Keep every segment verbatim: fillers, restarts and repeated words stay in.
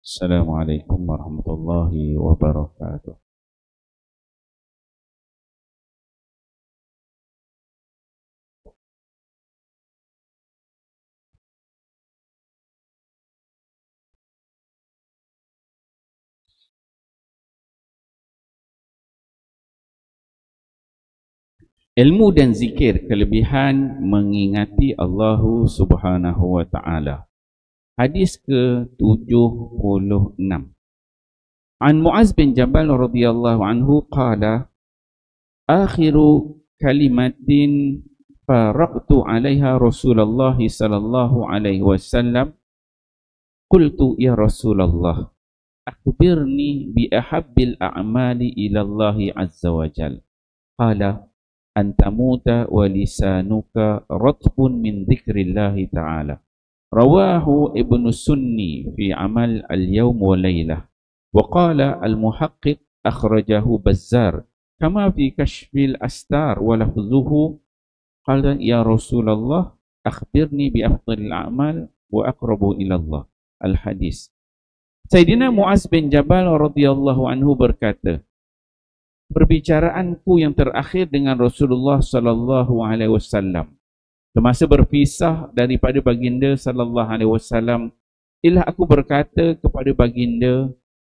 Assalamualaikum warahmatullahi wabarakatuh. Ilmu dan zikir kelebihan mengingati Allah Subhanahu wa taala. Hadis ke tujuh puluh enam. An Muaz bin Jabal radhiyallahu anhu qala akhiru kalimatin faraqtu 'alaiha Rasulullah sallallahu alaihi wasallam qultu ya Rasulullah akhbirni bi ahabbil a'mali ila Allah azza wa jalla. Qala antamuta wa lisanuka ratbun min dzikrillahi ta'ala. Rawahu Ibnu Sunni fi amal al-yawm wa laylah. Wa qala al-muhaqqiq akhrajahu Bazzar kama fi kashfil astar wa lafzuhu qala ya Rasulullah akhbirni bi afdalil a'mal wa aqrabu ila Allah. Al-hadis. Sayyidina Muaz bin Jabal radhiyallahu anhu berkata, perbicaraanku yang terakhir dengan Rasulullah sallallahu alaihi wasallam semasa berpisah daripada baginda sallallahu alaihi wasallam, ialah aku berkata kepada baginda,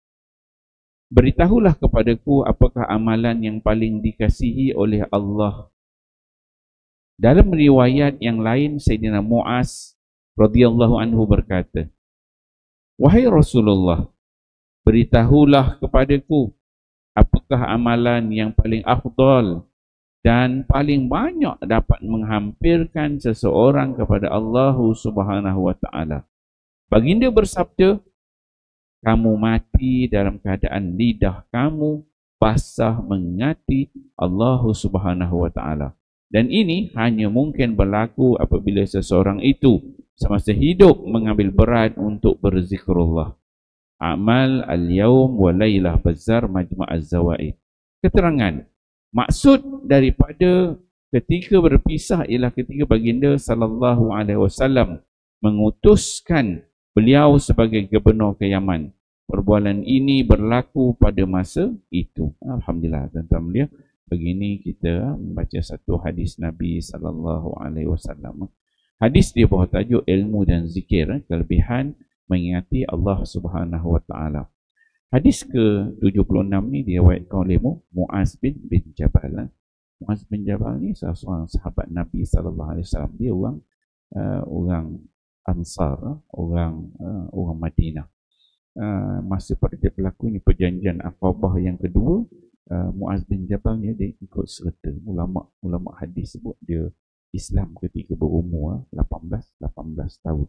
beritahulah kepadaku apakah amalan yang paling dikasihi oleh Allah. Dalam riwayat yang lain, Sayyidina Muaz radhiyallahu anhu berkata, wahai Rasulullah, beritahulah kepadaku apakah amalan yang paling afdal dan paling banyak dapat menghampirkan seseorang kepada Allah Subhanahu wa taala. Baginda bersabda, kamu mati dalam keadaan lidah kamu basah mengingati Allah Subhanahu wa taala. Dan ini hanya mungkin berlaku apabila seseorang itu semasa hidup mengambil berat untuk berzikrullah. Amal al-yawm wa laylah Bazzar Majmu' az-Zawaid. Keterangan, maksud daripada ketika berpisah ialah ketika baginda sallallahu alaihi wasallam mengutuskan beliau sebagai gubernur ke Yaman. Perbualan ini berlaku pada masa itu. Alhamdulillah, tuan-tuan mulia, begini kita membaca satu hadis Nabi sallallahu alaihi wasallam. Hadis di bawah tajuk ilmu dan zikir, kelebihan mengingati Allah Subhanahu wa taala. Hadis ke tujuh puluh enam ni diriwayatkan oleh Muaz bin bin Jabal. Muaz bin Jabal ni salah seorang sahabat Nabi sallallahu alaihi wasallam. Dia orang uh, orang Ansar, orang uh, orang Madinah. Uh, masa pada dia berlaku ni perjanjian Aqabah yang kedua, uh, Muaz bin Jabal ni dia ikut serta. Ulama ulama hadis sebut dia Islam ketika berumur lapan belas tahun.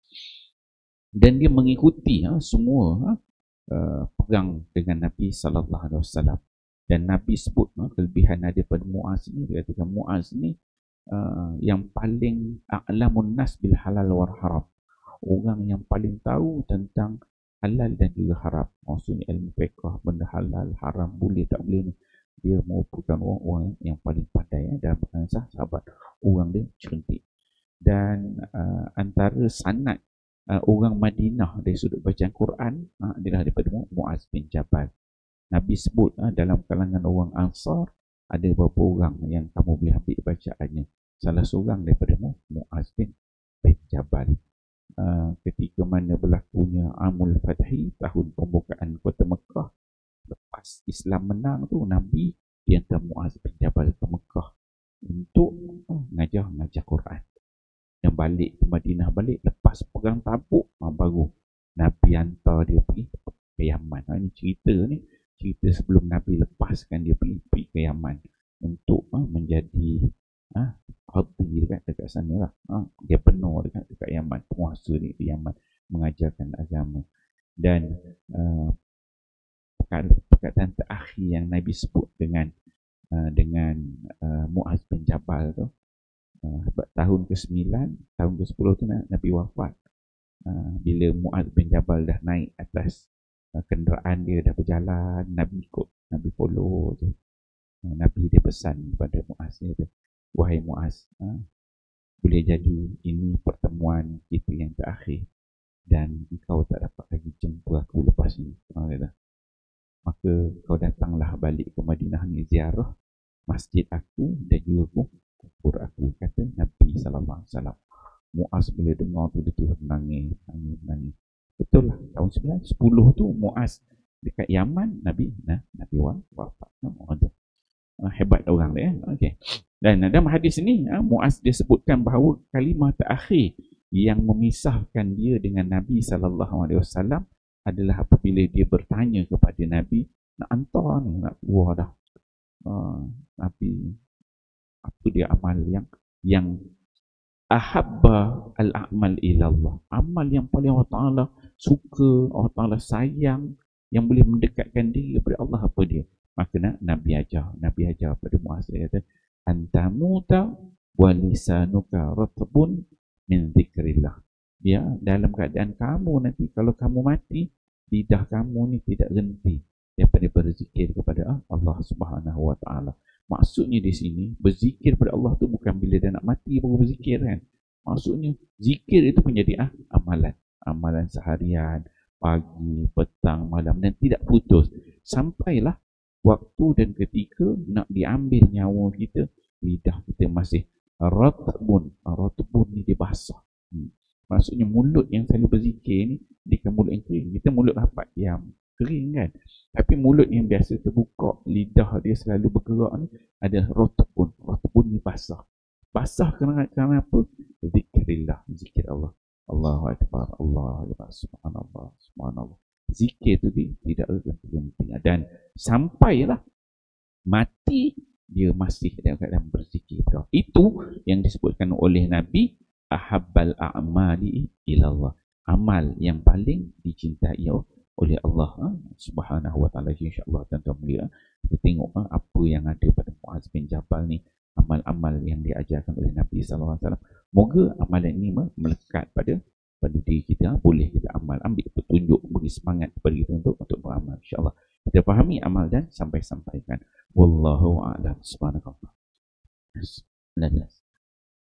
Dan dia mengikuti ha, semua ha, uh, pegang dengan Nabi sallallahu alaihi wasallam. Dan Nabi sebut ha, kelebihan ada pada Muaz ni, dia katakan Muaz ni uh, yang paling a'lamun nas bil halal wal haram. Orang yang paling tahu tentang halal dan juga haram. Maksudnya ilmu fiqh, benda halal, haram, boleh tak boleh ni. Dia merupakan orang-orang yang paling pandai ya, dalam bangsa sahabat. Orang dia cantik. Dan uh, antara sanad Uh, orang Madinah dari sudut bacaan Quran uh, adalah daripada Muaz bin Jabal. Nabi sebut uh, dalam kalangan orang Ansar ada beberapa orang yang kamu boleh ambil bacaannya. Salah seorang daripada Muaz bin, bin Jabal. Uh, ketika mana berlakunya Amul Fathi, tahun pembukaan kota Mekah, lepas Islam menang tu, Nabi dihantar Muaz bin Jabal ke Mekah untuk uh, ngajar-ngajar Quran. Yang balik ke Madinah, balik lepas pegang tabuk, ha, baru Nabi hantar dia pergi ke Yaman. Ha, ini cerita ni, cerita sebelum Nabi lepaskan dia pergi, pergi ke Yaman untuk ha, menjadi ha, khutbah dekat, dekat sana lah. Ha, dia penuh dekat, dekat Yaman, penguasa di, di Yaman mengajarkan agama. Dan uh, perkataan terakhir yang Nabi sebut dengan uh, dengan uh, Muaz bin Jabal tu, Uh, tahun ke sembilan, tahun ke sepuluh tu Nabi wafat. Uh, bila Muaz bin Jabal dah naik atas uh, kenderaan dia, dah berjalan, Nabi ikut, Nabi follow tu. Uh, Nabi dia pesan kepada Muaz dia tu, wahai Muaz, uh, boleh jadi ini pertemuan kita yang terakhir dan engkau tak dapat lagi jumpa aku Muaz ni. Ha, kata, maka kau datanglah balik ke Madinah ni ziarah masjid aku dan juga kubur aku, kata Nabi sallallahu alaihi wasallam. Muaz bila dengar tu dia tu menangis, menangis, menangis. Betul lah, tahun sembilan sepuluh tu Muaz dekat Yaman, Nabi nah, Nabi wafat. Uh, hebat orang dia. Okey. Dan dalam hadis ni uh, Muaz dia sebutkan bahawa kalimah terakhir yang memisahkan dia dengan Nabi sallallahu alaihi wasallam adalah apabila dia bertanya kepada Nabi, nak hantar ni, nak keluar dah. Uh, Nabi apa dia amal yang yang ahabba al-a'mal ilallah, amal yang paling Allah Ta'ala suka, Allah Ta'ala sayang, yang boleh mendekatkan diri kepada Allah, apa dia? Maka nak, Nabi ajar Nabi ajar pada Muaz, dia kata antamuta wa lisanuka ratbun min zikrillah. Ya, dalam keadaan kamu nanti kalau kamu mati, lidah kamu ni tidak henti daripada berzikir kepada Allah Subhanahu wa Ta'ala. Maksudnya di sini berzikir kepada Allah tu bukan bila dia nak mati baru berzikir kan. Maksudnya zikir itu menjadi ah, amalan, amalan seharian, pagi, petang, malam, dan tidak putus sampailah waktu dan ketika nak diambil nyawa kita, lidah kita masih ratbun. Ratbun ni dia basah. Hmm. Maksudnya mulut yang selalu berzikir ni dia kan mulut yang kering. Kita mulut rapat yang kering kan. Tapi mulut yang biasa terbuka, lidah dia selalu bergerak ni ada ratbun. Ratbun ni basah. Basah kerana, kerana apa? Zikrillah, zikir Allah. Allahu Akbar, Allahu Akbar, subhanallah, subhanallah. Zikir tu tidak berhenti. Dan sampailah mati dia masih dalam keadaan berzikir. Itu yang disebutkan oleh Nabi, ahabbal a'mali ilallah, amal yang paling dicintai oleh Allah ha? Subhanahu wa ta'ala. InsyaAllah tuan-tuan mulia, kita tengok ha, apa yang ada pada Muaz bin Jabal ni, amal-amal yang diajarkan oleh Nabi sallallahu alaihi wasallam. Moga amalan ini melekat pada pada diri kita, boleh kita amal, ambil petunjuk, beri semangat kepada kita untuk untuk beramal. InsyaAllah kita fahami amal dan sampai-sampaikan. Wallahu a'lam. Subhanallah.